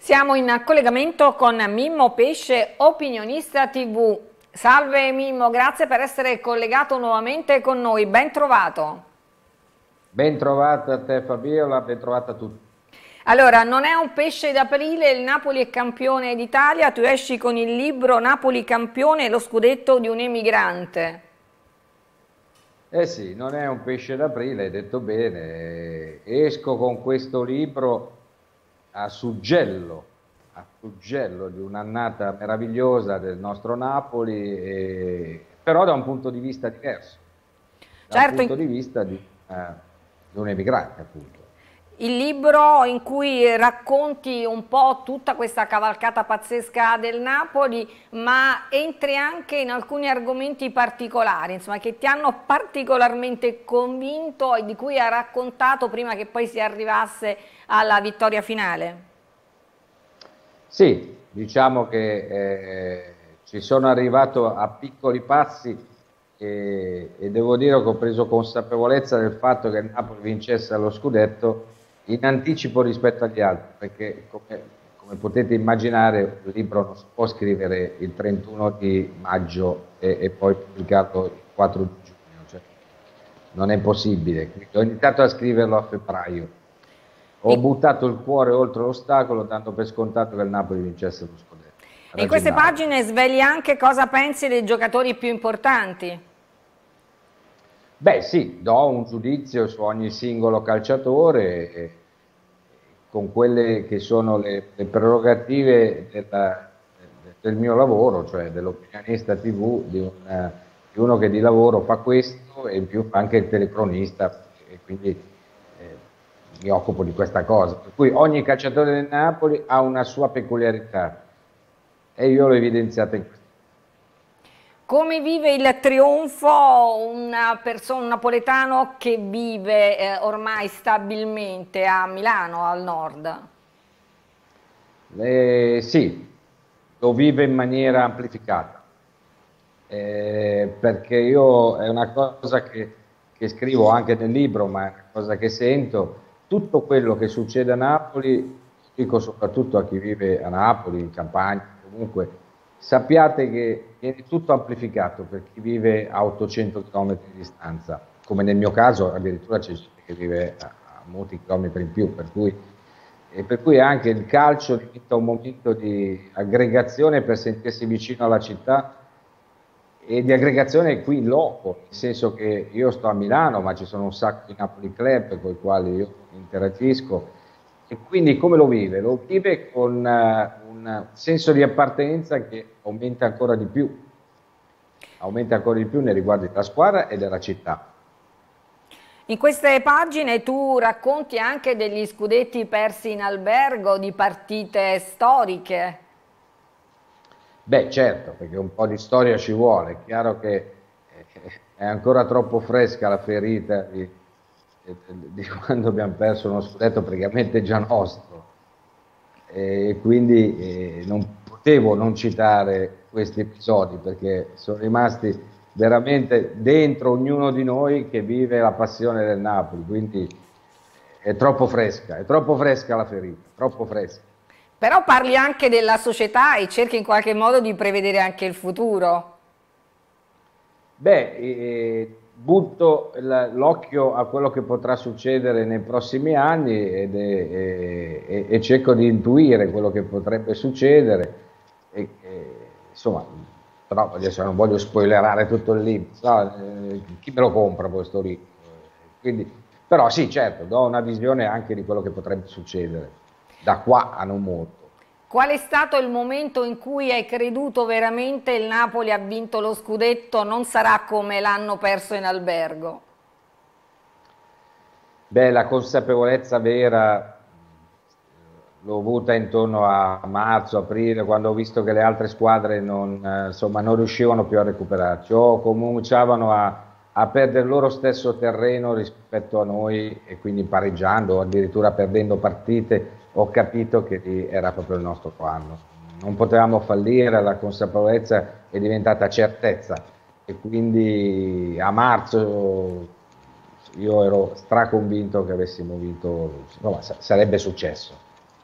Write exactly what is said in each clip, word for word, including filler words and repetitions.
Siamo in collegamento con Mimmo Pesce, opinionista tivù. Salve Mimmo, grazie per essere collegato nuovamente con noi, ben trovato. Ben trovata a te Fabiola, ben trovata a tutti. Allora, non è un pesce d'aprile, il Napoli è campione d'Italia, tu esci con il libro Napoli campione, lo scudetto di un emigrante. Eh sì, non è un pesce d'aprile, hai detto bene. Esco con questo libro a suggello, a suggello di un'annata meravigliosa del nostro Napoli, e- però da un punto di vista diverso, da un Certo, in- punto di vista di, eh, di un emigrante, appunto. il libro in cui racconti un po' tutta questa cavalcata pazzesca del Napoli, ma entri anche in alcuni argomenti particolari, insomma, che ti hanno particolarmente convinto e di cui hai raccontato prima che poi si arrivasse alla vittoria finale. Sì, diciamo che eh, ci sono arrivato a piccoli passi e, e devo dire che ho preso consapevolezza del fatto che il Napoli vincesse lo scudetto in anticipo rispetto agli altri, perché come, come potete immaginare un libro non si può scrivere il trentuno di maggio e, e poi pubblicarlo il quattro di giugno, cioè, non è possibile. Quindi ho iniziato a scriverlo a febbraio. E Ho buttato il cuore oltre l'ostacolo dando per scontato che il Napoli vincesse lo scudetto. e in Era queste gennaio. pagine svegli anche cosa pensi dei giocatori più importanti. Beh, sì, do un giudizio su ogni singolo calciatore, eh, con quelle che sono le, le prerogative della- del mio lavoro, cioè dell'opinionista tivù, di, un, di uno che di lavoro fa questo e in più fa anche il telecronista, e quindi eh, mi occupo di questa cosa. Per cui ogni calciatore del Napoli ha una sua peculiarità e io l'ho evidenziata in questo. Come vive il trionfo una persona, un napoletano che vive eh, ormai stabilmente a Milano, al nord? Eh, sì, lo vive in maniera amplificata. Eh, perché io è una cosa che, che scrivo anche nel libro, ma è una cosa che sento, tutto quello che succede a Napoli, dico soprattutto a chi vive a Napoli, in Campania, comunque, sappiate che viene tutto amplificato per chi vive a ottocento chilometri di distanza, come nel mio caso addirittura c'è gente che vive a, a molti chilometri in più, per cui, e per cui anche il calcio diventa un momento di aggregazione per sentirsi vicino alla città e di aggregazione qui in loco, nel senso che io sto a Milano, ma ci sono un sacco di Napoli Club con i quali io interagisco, e quindi come lo vive? Lo vive con eh, un senso di appartenenza che aumenta ancora di più, aumenta ancora di più nei riguardi della squadra e della città. In queste pagine tu racconti anche degli scudetti persi in albergo, di partite storiche. Beh, certo, perché un po' di storia ci vuole. È chiaro che eh, è ancora troppo fresca la ferita di, di quando abbiamo perso uno scudetto praticamente già nostro. E quindi eh, non potevo non citare questi episodi perché sono rimasti veramente dentro ognuno di noi che vive la passione del Napoli. Quindi è troppo fresca, è troppo fresca la ferita, troppo fresca. Però parli anche della società e cerchi in qualche modo di prevedere anche il futuro. Beh, eh, butto la- l'occhio a quello che potrà succedere nei prossimi anni ed è- e, e- e cerco di intuire quello che potrebbe succedere. E- e, insomma, però adesso non voglio spoilerare tutto il libro, no? Eh, chi me lo compra questo libro? Quindi, però sì, certo, do una visione anche di quello che potrebbe succedere da qua a non molto. Qual è stato il momento in cui hai creduto veramente il Napoli ha vinto lo scudetto, non sarà come l'hanno perso in albergo? Beh, la consapevolezza vera l'ho avuta intorno a marzo, aprile, quando ho visto che le altre squadre non, eh, insomma, non riuscivano più a recuperarci o cominciavano a, a perdere il loro stesso terreno rispetto a noi e quindi pareggiando o addirittura perdendo partite, ho capito che lì era proprio il nostro anno. Non potevamo fallire, la consapevolezza è diventata certezza e quindi a marzo io ero straconvinto che avessimo vinto, insomma, sa- sarebbe successo.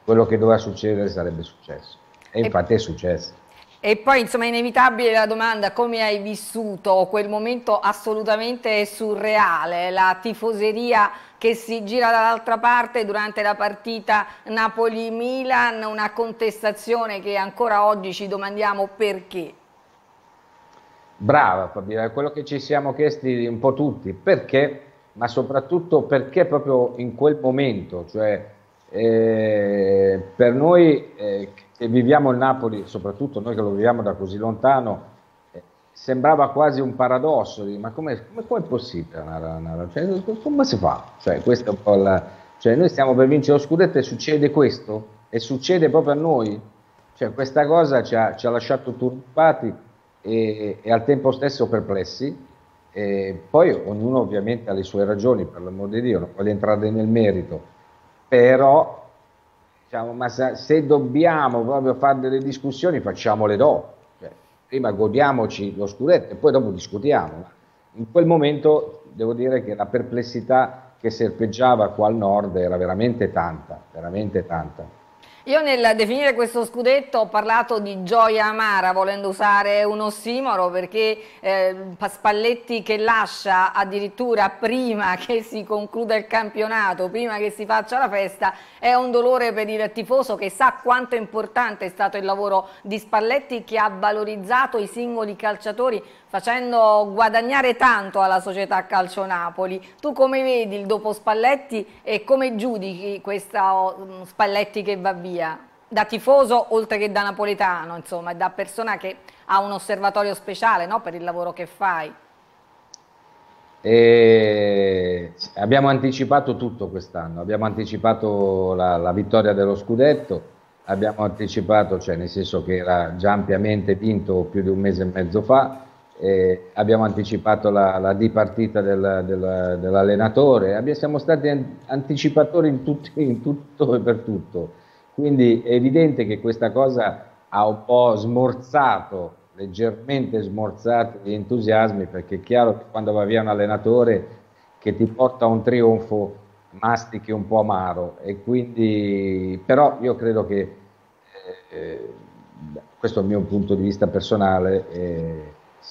quello che doveva succedere sarebbe successo. E infatti e, è successo. e poi insomma è inevitabile la domanda: come hai vissuto quel momento assolutamente surreale, la tifoseria che si gira dall'altra parte durante la partita Napoli-Milan, una contestazione che ancora oggi ci domandiamo perché? Brava Fabiola, è quello che ci siamo chiesti un po' tutti, perché, ma soprattutto perché proprio in quel momento, cioè eh, per noi eh, che viviamo il Napoli, soprattutto noi che lo viviamo da così lontano, eh, sembrava quasi un paradosso, di, ma come è possibile? Una, una, cioè, come si fa? Cioè, questo è un po' la, cioè, noi stiamo per vincere lo scudetto e succede questo? E succede proprio a noi? Cioè, questa cosa ci ha, ci ha lasciato turbati e, e al tempo stesso perplessi. E poi ognuno ovviamente ha le sue ragioni, per l'amor di Dio, non voglio entrare nel merito, però diciamo, ma se, se dobbiamo proprio fare delle discussioni, facciamole dopo. Cioè, prima godiamoci lo scudetto e poi dopo discutiamo. In quel momento devo dire che la perplessità che serpeggiava qua al nord era veramente tanta, veramente tanta. Io nel definire questo scudetto ho parlato di gioia amara, volendo usare un ossimoro, perché eh, Spalletti che lascia addirittura prima che si concluda il campionato, prima che si faccia la festa, è un dolore per il tifoso che sa quanto importante è stato il lavoro di Spalletti, che ha valorizzato i singoli calciatori facendo guadagnare tanto alla società Calcio Napoli. Tu come vedi il dopo Spalletti e come giudichi questa Spalletti che va via? Da tifoso oltre che da napoletano, insomma, da persona che ha un osservatorio speciale, no, per il lavoro che fai. E abbiamo anticipato tutto quest'anno, abbiamo anticipato la, la vittoria dello scudetto, abbiamo anticipato, cioè nel senso che era già ampiamente vinto più di un mese e mezzo fa. Eh, abbiamo anticipato la, la dipartita del, del, dell'allenatore, siamo stati an anticipatori in, tutti, in tutto e per tutto, quindi è evidente che questa cosa ha un po' smorzato, leggermente smorzato gli entusiasmi, perché è chiaro che quando va via un allenatore che ti porta a un trionfo mastichi un po' amaro, e quindi però io credo che eh, questo è il mio punto di vista personale, eh,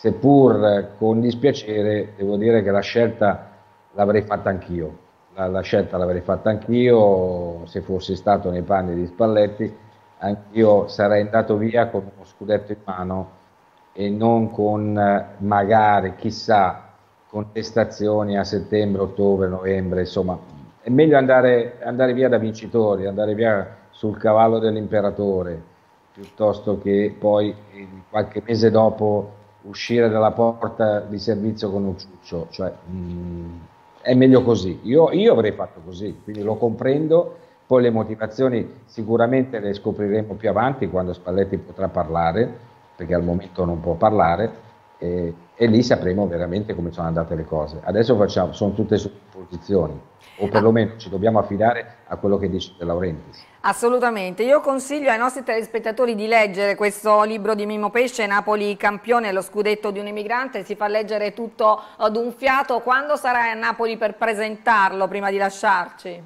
seppur con dispiacere, devo dire che la scelta l'avrei fatta anch'io. La, la scelta l'avrei fatta anch'io se fossi stato nei panni di Spalletti. Anch'io sarei andato via con uno scudetto in mano e non con magari, chissà, contestazioni a settembre, ottobre, novembre. Insomma, è meglio andare, andare via da vincitori, andare via sul cavallo dell'imperatore, piuttosto che poi qualche mese dopo uscire dalla porta di servizio con un ciuccio, cioè, mh, è meglio così. Io, io avrei fatto così, quindi lo comprendo. Poi le motivazioni sicuramente le scopriremo più avanti, quando Spalletti potrà parlare, perché al momento non può parlare, e, e lì sapremo veramente come sono andate le cose. Adesso facciamo, sono tutte supposizioni, o perlomeno ci dobbiamo affidare a quello che dice De Laurentiis. Assolutamente, io consiglio ai nostri telespettatori di leggere questo libro di Mimmo Pesce, Napoli campione, lo scudetto di un emigrante, si fa leggere tutto ad un fiato. Quando sarai a Napoli per presentarlo, prima di lasciarci?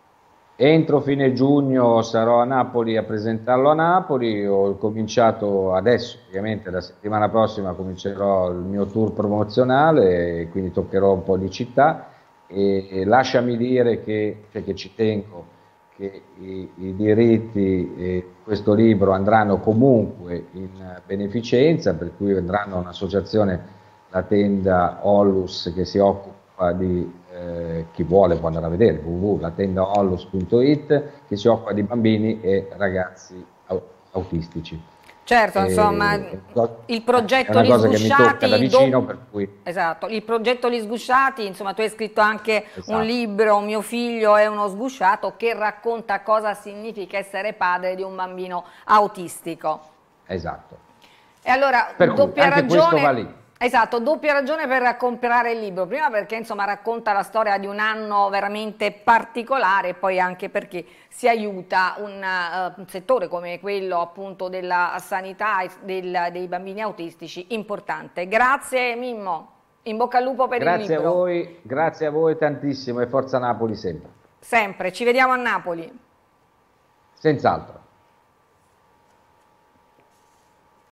Entro fine giugno sarò a Napoli a presentarlo a Napoli. Ho cominciato adesso, ovviamente la settimana prossima comincerò il mio tour promozionale, quindi toccherò un po' di città, e, e lasciami dire che, cioè che ci tengo, che i, i diritti di questo libro andranno comunque in beneficenza, per cui andranno a un'associazione, la tenda Ollus, che si occupa di, eh, chi vuole può andare a vedere, w w w punto la tenda ollus punto it, che si occupa di bambini e ragazzi autistici. Certo, E, insomma, il progetto Gli Sgusciati, da vicino, per cui... esatto, il progetto Gli Sgusciati, insomma, tu hai scritto anche Esatto. un libro, Mio figlio è uno sgusciato, che racconta cosa significa essere padre di un bambino autistico. Esatto. E allora, per doppia cui, anche ragione... questo va lì. Esatto, doppia ragione per comprare il libro, prima perché insomma racconta la storia di un anno veramente particolare, e poi anche perché si aiuta un, uh, un settore come quello appunto della sanità del, dei bambini autistici importante. Grazie Mimmo, in bocca al lupo per grazie il libro. A voi, grazie a voi tantissimo, e forza Napoli sempre. Sempre, ci vediamo a Napoli. Senz'altro.